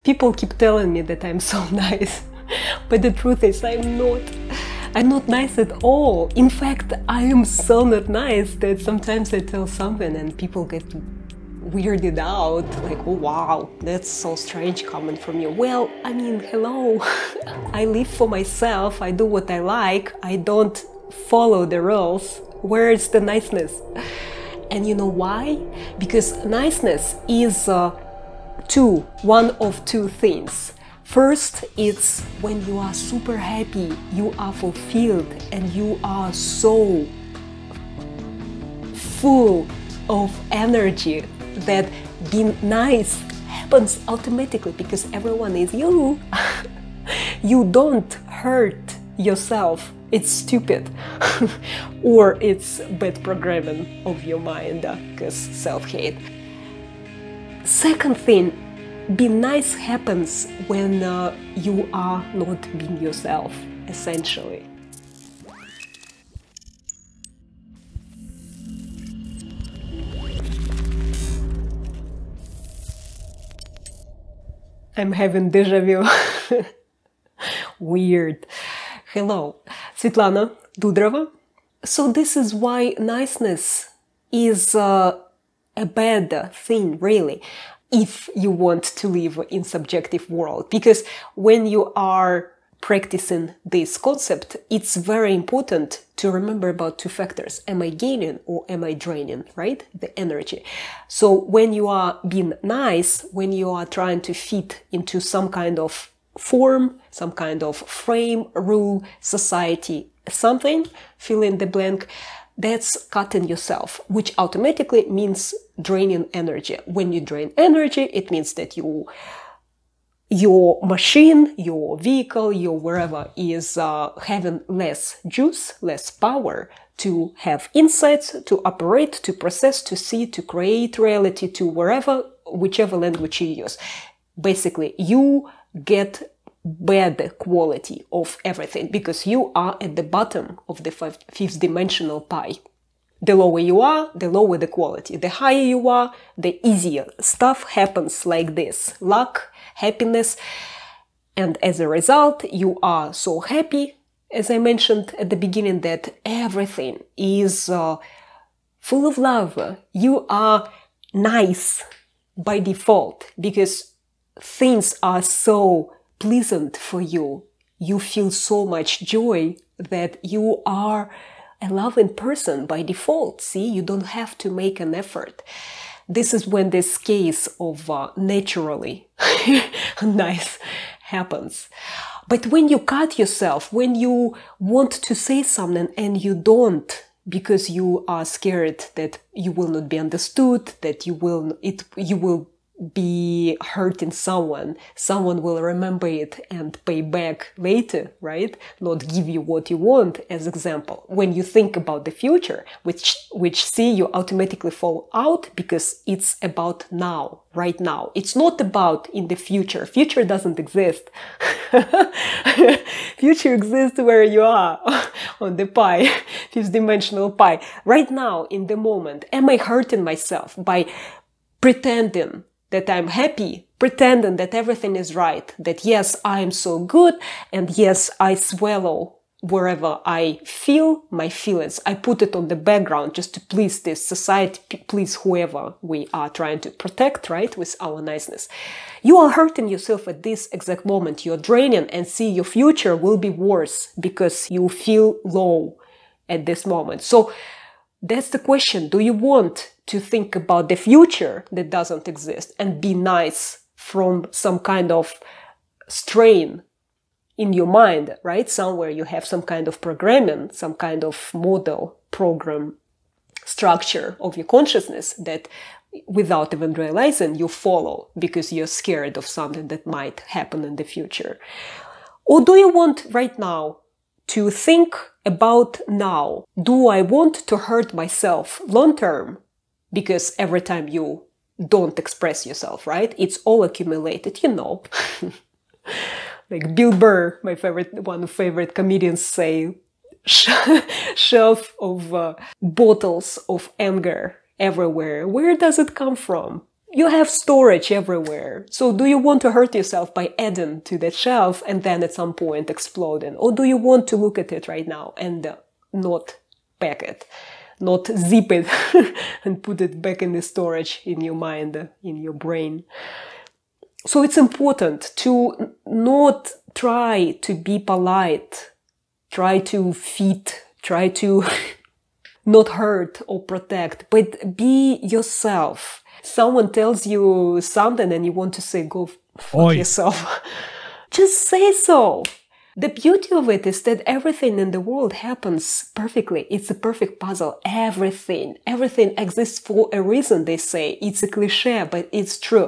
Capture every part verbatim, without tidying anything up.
People keep telling me that I'm so nice, but the truth is I'm not. I'm not nice at all. In fact, I am so not nice that sometimes I tell something and people get weirded out, like, oh wow, that's so strange coming from you. Well, I mean, hello. I live for myself, I do what I like, I don't follow the rules. Where is the niceness? And you know why? Because niceness is uh, two, one of two things. First, it's when you are super happy, you are fulfilled, and you are so full of energy that being nice happens automatically because everyone is you. You don't hurt yourself. It's stupid. Or it's bad programming of your mind, because uh, self-hate. Second thing, being nice happens when uh, you are not being yourself, essentially. I'm having deja vu. Weird. Hello, Svetlana Dudrova. So this is why niceness is uh, a bad thing, really, if you want to live in subjective world. Because when you are practicing this concept, it's very important to remember about two factors. Am I gaining or am I draining, right? The energy. So when you are being nice, when you are trying to fit into some kind of form, some kind of frame, rule, society, something, fill in the blank, that's cutting yourself, which automatically means draining energy. When you drain energy, it means that you your machine, your vehicle, your wherever is uh, having less juice, less power to have insights, to operate, to process, to see, to create reality, to wherever, whichever language you use. Basically, you get bad quality of everything because you are at the bottom of the fifth dimensional pie. The lower you are, the lower the quality. The higher you are, the easier stuff happens like this. Luck, happiness, and as a result, you are so happy, as I mentioned at the beginning, that everything is uh, full of love. You are nice by default because things are so pleasant for you. You feel so much joy that you are a loving person by default. See, you don't have to make an effort. This is when this case of uh, naturally nice happens. But when you cut yourself, when you want to say something and you don't, because you are scared that you will not be understood, that you will it you will be hurting someone, someone will remember it and pay back later, right? Not give you what you want, as example. When you think about the future, which, which see you automatically fall out because it's about now, right now. It's not about in the future. Future doesn't exist. Future exists where you are, on the pie, fifth dimensional pie. Right now, in the moment, am I hurting myself by pretending that I'm happy, pretending that everything is right, that yes, I am so good, and yes, I swallow wherever I feel my feelings. I put it on the background just to please this society, please whoever we are trying to protect, right, with our niceness. You are hurting yourself at this exact moment. You're draining, and see, your future will be worse because you feel low at this moment. So that's the question. Do you want to think about the future that doesn't exist and be nice from some kind of strain in your mind, right? Somewhere you have some kind of programming, some kind of model, program, structure of your consciousness that without even realizing you follow because you're scared of something that might happen in the future. Or do you want right now to think about now? Do I want to hurt myself long term? Because every time you don't express yourself, right? It's all accumulated, you know. Like Bill Burr, my favorite, one of favorite comedians, say, shelf of uh, bottles of anger everywhere. Where does it come from? You have storage everywhere. So do you want to hurt yourself by adding to that shelf and then at some point exploding? Or do you want to look at it right now and uh, not pack it, not zip it and put it back in the storage in your mind, uh, in your brain? So it's important to not try to be polite, try to fit, try to not hurt or protect, but be yourself. Someone tells you something and you want to say, go fuck Oi. yourself. Just say so. The beauty of it is that everything in the world happens perfectly. It's a perfect puzzle. Everything. Everything exists for a reason, they say. It's a cliche, but it's true.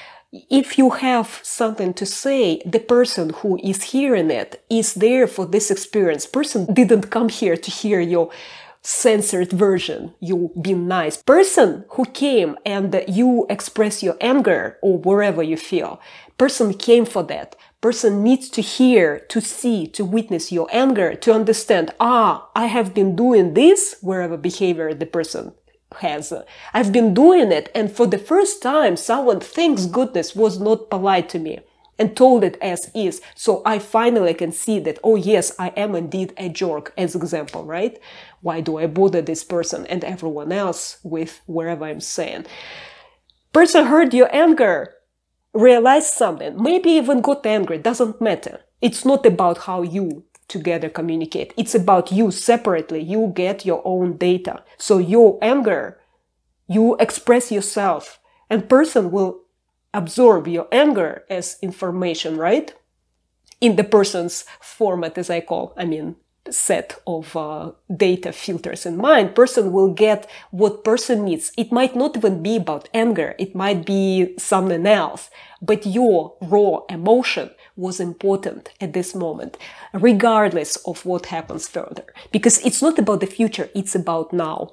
If you have something to say, the person who is hearing it is there for this experience. Person didn't come here to hear your censored version, you be nice. Person who came and you express your anger or wherever you feel, person came for that. Person needs to hear, to see, to witness your anger, to understand, ah, I have been doing this, wherever behavior the person has. I've been doing it, and for the first time, someone thinks goodness was not polite to me and told it as is. So I finally can see that, oh yes, I am indeed a jerk, as example, right? Why do I bother this person and everyone else with wherever I'm saying? Person heard your anger, realized something, maybe even got angry, doesn't matter. It's not about how you together communicate. It's about you separately. You get your own data. So your anger, you express yourself, and person will absorb your anger as information, right? In the person's format, as I call, I mean, set of uh, data filters in mind, person will get what person needs. It might not even be about anger. It might be something else. But your raw emotion was important at this moment, regardless of what happens further. Because it's not about the future. It's about now.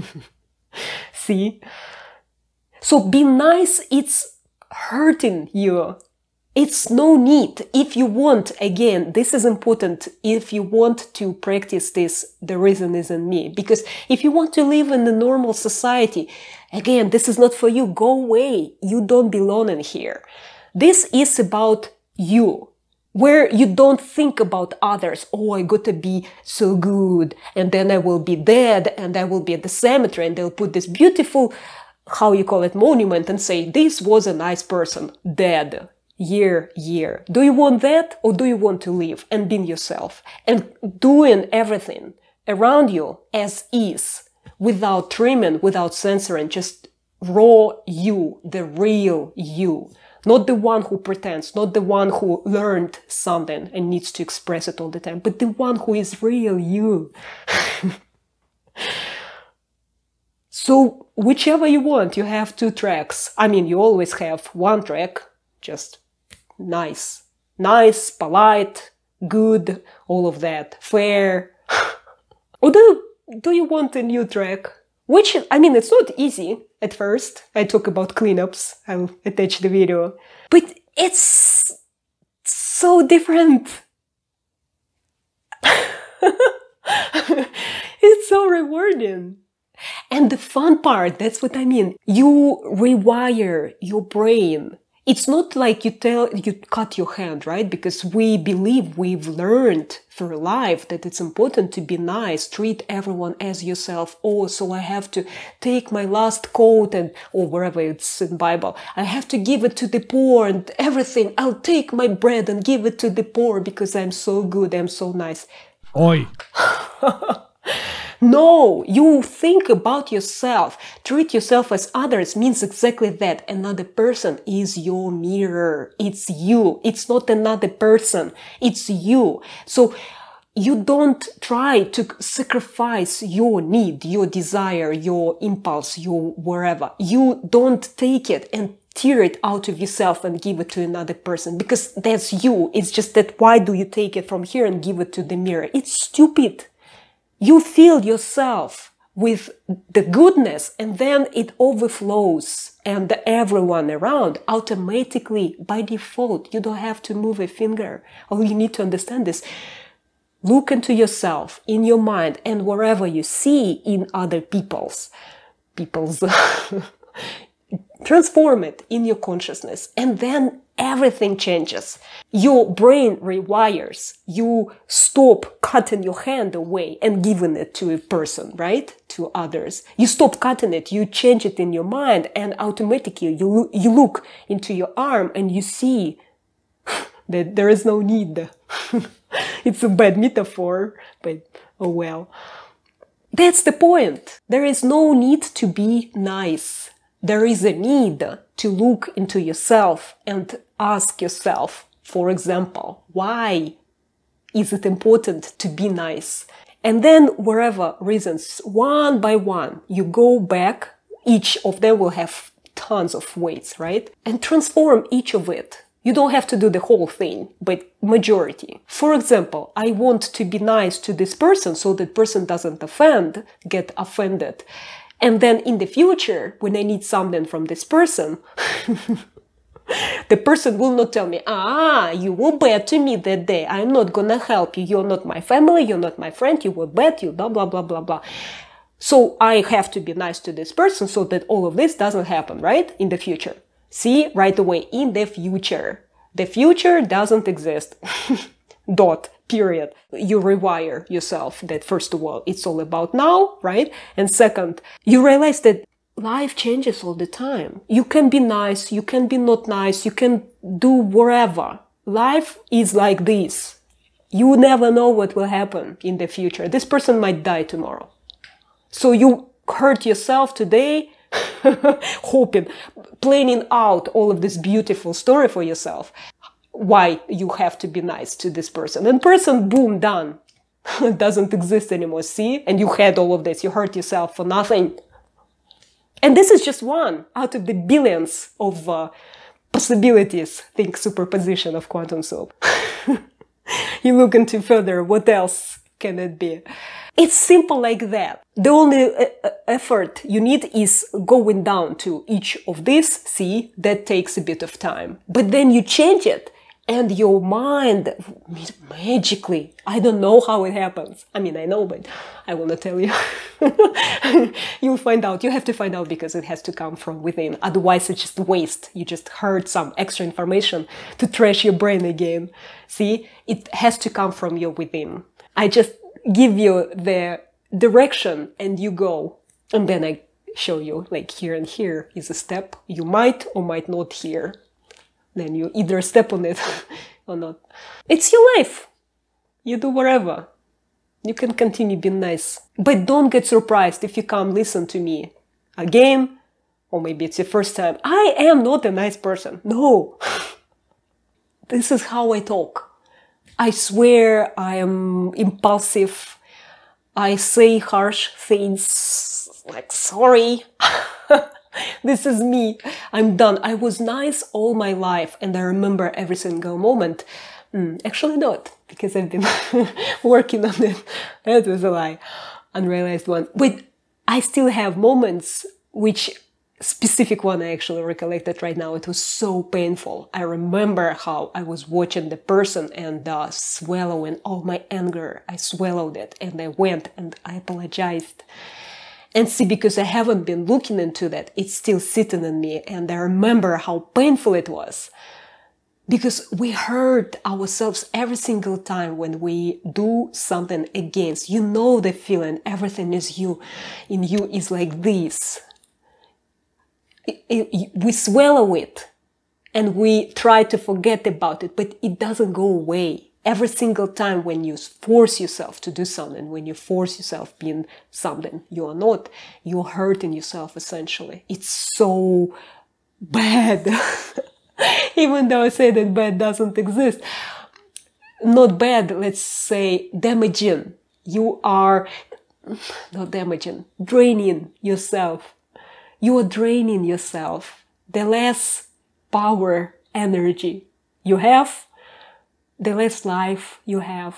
See? So be nice. It's hurting you. It's no need. If you want, again, this is important. If you want to practice this, the reason is in me. Because if you want to live in a normal society, again, this is not for you. Go away. You don't belong in here. This is about you, where you don't think about others. Oh, I got to be so good, and then I will be dead, and I will be at the cemetery, and they'll put this beautiful, how you call it, monument, and say, this was a nice person, dead. Year, year. Do you want that, or do you want to live and be yourself and doing everything around you as is, without trimming, without censoring, just raw you, the real you, not the one who pretends, not the one who learned something and needs to express it all the time, but the one who is real you. So whichever you want, you have two tracks. I mean, you always have one track, just nice, nice, polite, good, all of that, fair. Or do, do you want a new track? Which, I mean, it's not easy at first. I talk about cleanups. I'll attach the video. But it's so different. It's so rewarding. And the fun part, that's what I mean. You rewire your brain. It's not like you tell, you cut your hand, right? Because we believe we've learned through life that it's important to be nice, treat everyone as yourself. Oh, so I have to take my last coat and, or wherever it's in the Bible, I have to give it to the poor and everything. I'll take my bread and give it to the poor because I'm so good, I'm so nice. Oi. No, you think about yourself. Treat yourself as others means exactly that. Another person is your mirror. It's you. It's not another person. It's you. So you don't try to sacrifice your need, your desire, your impulse, your wherever. You don't take it and tear it out of yourself and give it to another person because that's you. It's just that why do you take it from here and give it to the mirror? It's stupid. You fill yourself with the goodness and then it overflows and everyone around automatically by default. You don't have to move a finger. All you need to understand is look into yourself, in your mind, and wherever you see in other people's, people's, transform it in your consciousness, and then everything changes. Your brain rewires. You stop cutting your hand away and giving it to a person, right? To others. You stop cutting it. You change it in your mind, and automatically you, you look into your arm and you see that there is no need. It's a bad metaphor, but oh well. That's the point. There is no need to be nice. There is a need to look into yourself and ask yourself, for example, why is it important to be nice? And then wherever reasons, one by one, you go back, each of them will have tons of weights, right? And transform each of it. You don't have to do the whole thing, but majority. For example, I want to be nice to this person so that person doesn't offend, get offended. And then in the future, when I need something from this person, the person will not tell me, ah, you were bad to me that day. I'm not gonna help you. You're not my family. You're not my friend. You were bad. You blah, blah, blah, blah, blah. So I have to be nice to this person so that all of this doesn't happen, right? In the future. See, right away, in the future. The future doesn't exist. Dot. Period. You rewire yourself that first of all, it's all about now, right? And second, you realize that life changes all the time. You can be nice, you can be not nice, you can do whatever. Life is like this. You never know what will happen in the future. This person might die tomorrow. So you hurt yourself today, hoping, planning out all of this beautiful story for yourself. Why you have to be nice to this person. And person, boom, done. Doesn't exist anymore, see? And you had all of this. You hurt yourself for nothing. And this is just one out of the billions of uh, possibilities. Think superposition of quantum soup. You look into further, what else can it be? It's simple like that. The only uh, effort you need is going down to each of these, see? That takes a bit of time. But then you change it. And your mind, magically, I don't know how it happens. I mean, I know, but I will not tell you. You'll find out. You have to find out because it has to come from within. Otherwise, it's just waste. You just heard some extra information to trash your brain again. See, it has to come from your within. I just give you the direction and you go. And then I show you, like here and here is a step you might or might not hear. Then you either step on it or not. It's your life. You do whatever. You can continue being nice. But don't get surprised if you come listen to me again, or maybe it's your first time. I am not a nice person. No. This is how I talk. I swear I am impulsive. I say harsh things like sorry. This is me. I'm done. I was nice all my life and I remember every single moment. Mm, actually not, because I've been working on it. That was a lie. Unrealized one. But I still have moments which specific one I actually recollected right now. It was so painful. I remember how I was watching the person and uh, swallowing all my anger. I swallowed it and I went and I apologized. And see, because I haven't been looking into that, it's still sitting in me. And I remember how painful it was. Because we hurt ourselves every single time when we do something against. You know the feeling, everything is you, in you is like this. It, it, we swallow it and we try to forget about it, but it doesn't go away. Every single time when you force yourself to do something, when you force yourself being something you are not, you're hurting yourself essentially. It's so bad. Even though I say that bad doesn't exist. Not bad, let's say damaging. You are, not damaging, draining yourself. You are draining yourself. The less power, energy you have, the less life you have.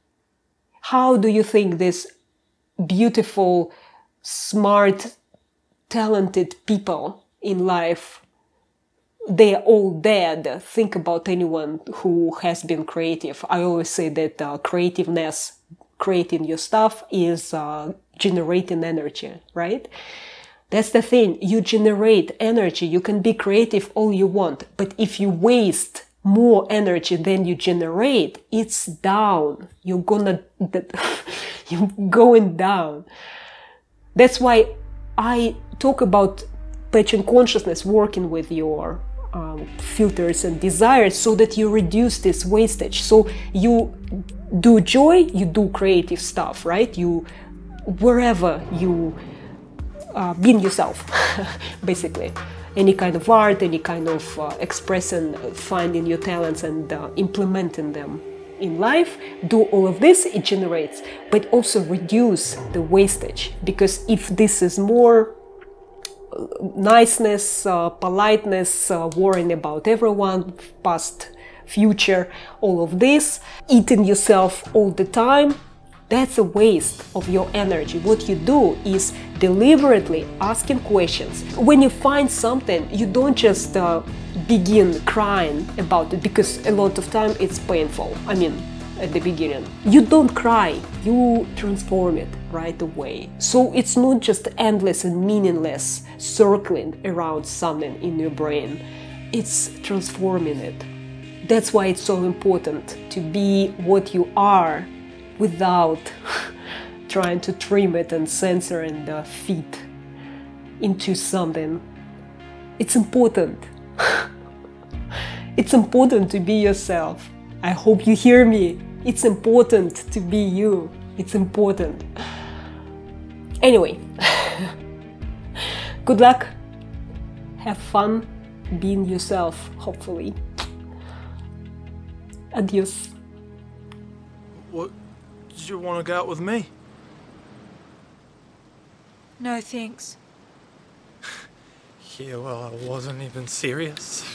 How do you think these beautiful, smart, talented people in life, they are all dead? Think about anyone who has been creative. I always say that uh, creativeness, creating your stuff is uh, generating energy, right? That's the thing. You generate energy. You can be creative all you want. But if you waste more energy than you generate, it's down. You're gonna, you're going down. That's why I talk about patient consciousness, working with your um, filters and desires, so that you reduce this wastage. So you do joy, you do creative stuff, right? You, wherever you uh, being yourself, basically. Any kind of art, any kind of uh, expressing, finding your talents and uh, implementing them in life, do all of this, it generates, but also reduce the wastage. Because if this is more niceness, uh, politeness, uh, worrying about everyone, past, future, all of this, eating yourself all the time, that's a waste of your energy. What you do is deliberately asking questions. When you find something, you don't just uh, begin crying about it, because a lot of time it's painful. I mean, at the beginning. You don't cry, you transform it right away. So it's not just endless and meaningless circling around something in your brain. It's transforming it. That's why it's so important to be what you are, without trying to trim it and censor and uh, fit into something. It's important. It's important to be yourself. I hope you hear me. It's important to be you. It's important. Anyway, good luck. Have fun being yourself, hopefully. Adios. What? Did you want to go out with me? No, thanks. Yeah, well, I wasn't even serious.